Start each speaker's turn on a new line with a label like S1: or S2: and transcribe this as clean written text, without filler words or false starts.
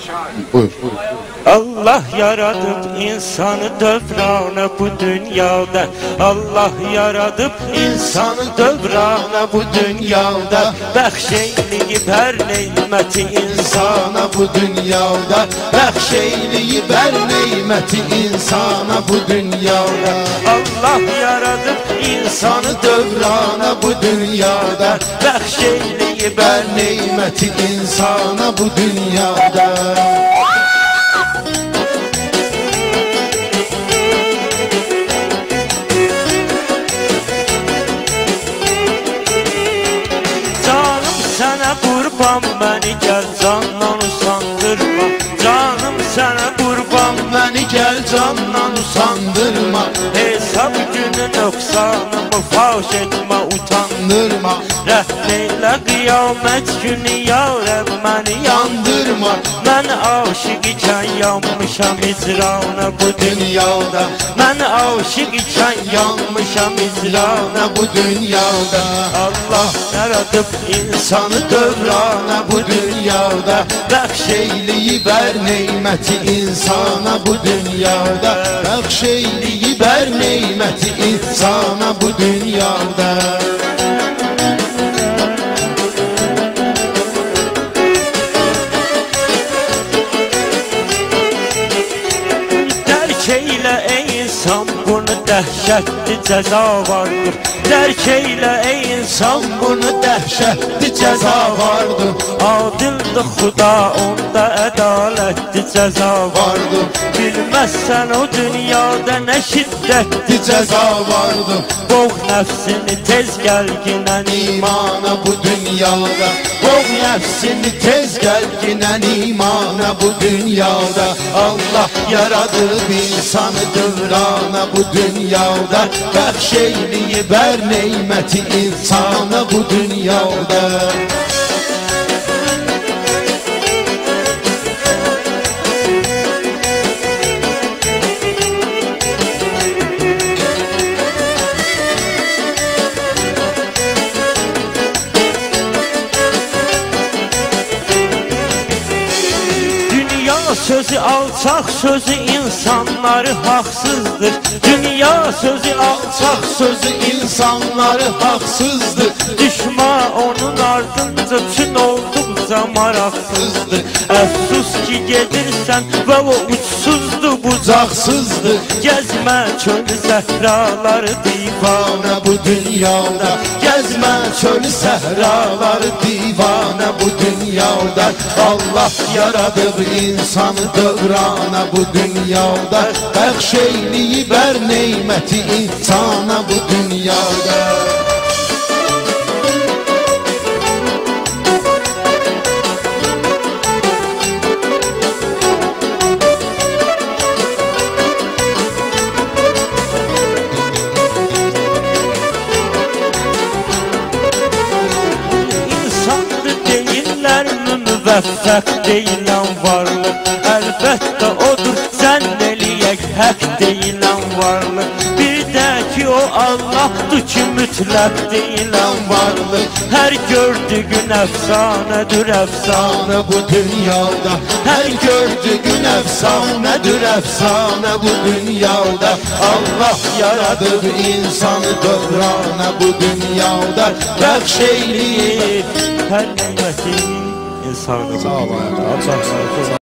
S1: Buyur.
S2: Allah yaradıp insanı dövrana bu dünyada. Allah yaradıp insanı dövrana bu dünyada. Bəxşeyliyib hər neyməti insana bu dünyada. Bəxşeyliyib hər neyməti insana bu dünyada. Allah yaradıp insanı dövrana bu dünyada. Bəxşeyliyib hər neyməti insana bu dünyada. Sana kurban beni gel candan usandırma. Canım sana kurban beni gel candan usandırma. Hesap günü noksanımı faş etme utandırma. Rəhmeyle kıyamet günü ya Rab beni yandırma. Ben aşık iken yanmışam icrana bu dünyada. Ben aşık iken yanmışam icrana bu dünyada. Allah yaradıp insanı dövrana bu dünyada. Bəxşeyliyib hər neyməti insana bu dünyada. Bəxşeyliyib hər neyməti insana bu dünyada. Dərk eylə ey insan bunu dəhşətli cəza vardır. Dərk eylə ey insan bunu dəhşətli cəza vardır. Adildir xuda onda ədalətli cəza vardır. Bilməzsən o dünyada nə şiddətli cəza vardır. Boğ nəfsini tez gəlginən imana bu dünyada. Boğ nəfsini tez gəlginən imana bu dünyada. Allah yaradıb insanı dövrana bu dünyada. Bəxşeyliyib hər neyməti insana bu dünyada. Sözü alçaq sözü insanları haqsızdır. Dünya sözü alçaq sözü insanları haqsızdır. Düşman onun ardınca çün olduqca maraqsızdır. Əfsus ki gedirsən və o uçsuzdur bucaqsızdır. Gəzmə çölü səhraları divana bu dünyada. Gəzmə çölü səhraları divana bu dünyada. Allah yaradıb insanı dövrana bu dünyada. Bəxşeyliyib hər neyməti insana bu dünyada. İnsandır deyirlərmi müvəffəq deyilən varlıq. Əlbəttə odur zənn eləyək haqq deyilən varlıq. Bir də ki o Allahdır ki mütləq deyilən varlıq. Hər gördüyün əfsanədir əfsanə bu dünyada. Hər gördüyün əfsanədir əfsanə bu dünyada. Allah yaradıb insanı dövrana bu dünyada. Bəxşeyliyib hər neyməti insanı bu dünyada.